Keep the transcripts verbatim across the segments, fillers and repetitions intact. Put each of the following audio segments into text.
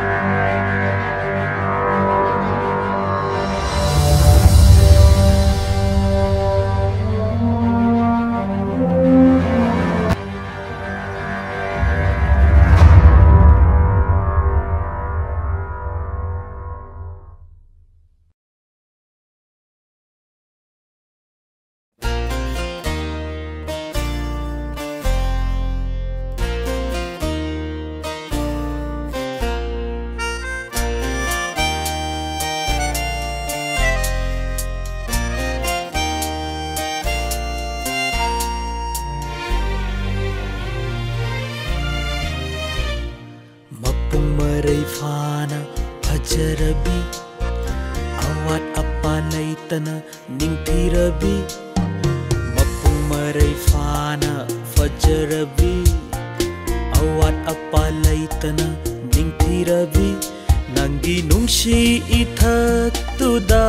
Fana Pajarabi Awat apa naitana Ningtirabi Mapung maray fana Fajarabi Awat apa naitana Ningtirabi Nangginungsi itak tuda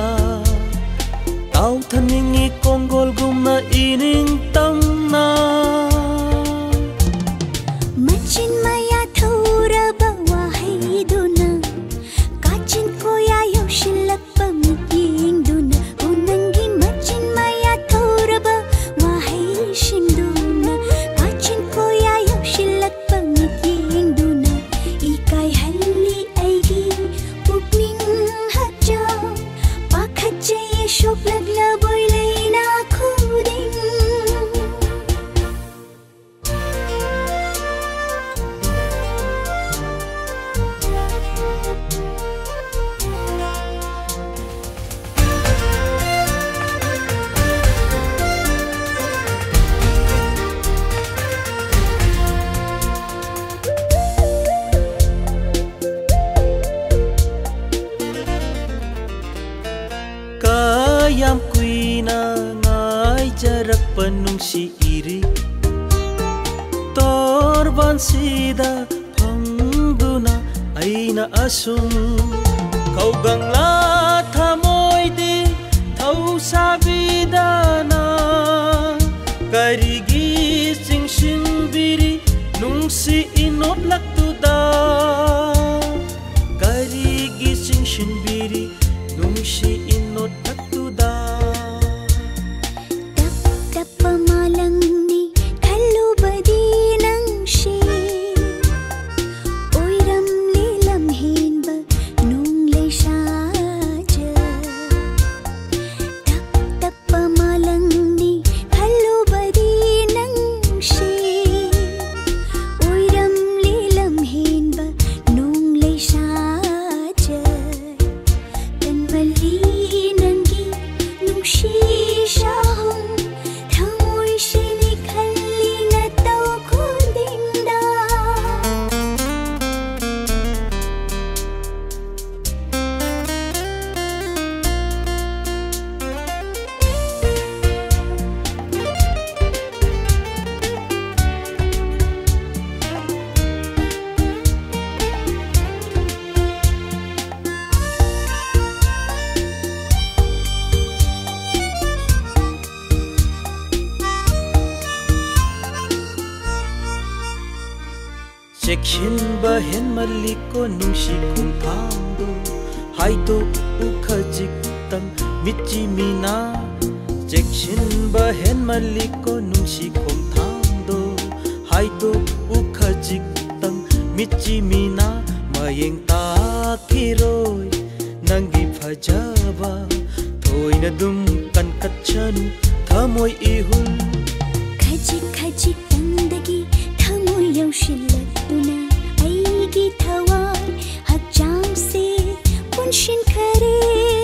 Tau taningi konggol gumna ining tamna Macin maya thora bawa hai duna Kacin koya yaw shilak pamiting duna Unangi macin maya thora bawa hai shinduna Kacin koya yaw shilak pamiting duna Ikay hali aigi pukning hajaw Pakhajaye shop laglaboy layna khuding Kayam kuina ngai jarak penung si iri Torban sida pangduna aina asum Kau gangla thamoy di thau sabidana Karigi sing sing biri nung si inot laktuda Karigi sing sing biri nung si inot laktuda Tap tap pamalang ni kalubadi ng shi Oy ramli lamhin ba nung lay saja Tap tap pamalang ni kalubadi ng shi Oy ramli lamhin ba nung lay saja Dan mali nanggi nung shishahong Thamoy sinikali na tao ko dinda Sekshin bahen maliko nung si kung thangdo Haito ukhajik tang michi mina Sekshin bahen maliko nung si kung thangdo Haito ukhajik tang michi mina Mayeng takiroy nanggi phajaba Thoy na dum kan kachanu thamoy ihul Khajik khajik tangdagi thamoy yaw shilak tuna Aigi thawai hakjam se punshin kare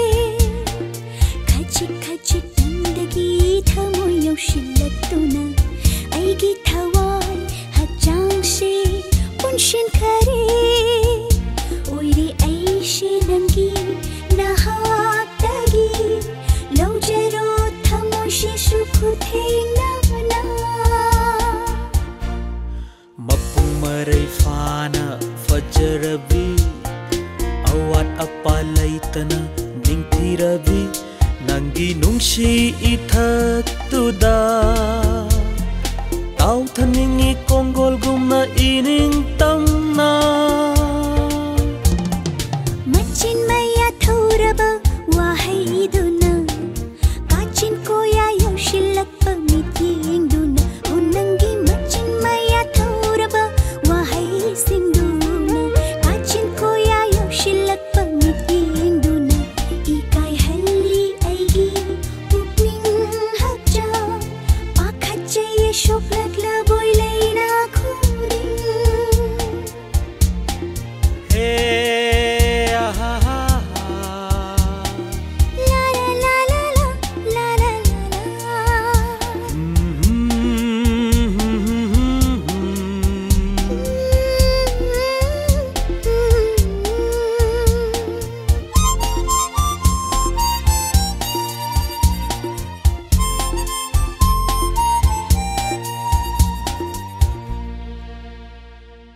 Khajik khajik tangdagi thamoy yaw shilak tuna Aigi thawai hakjam se punshin kare Oire ai shilangi nahaktagi Laujaro thamoy shishu kuthena na Mapung maray fana Fajarabi Awat apa laytana Ningtirabi Nangginungsi itak tuda Tau taningi konggol gumna ining tam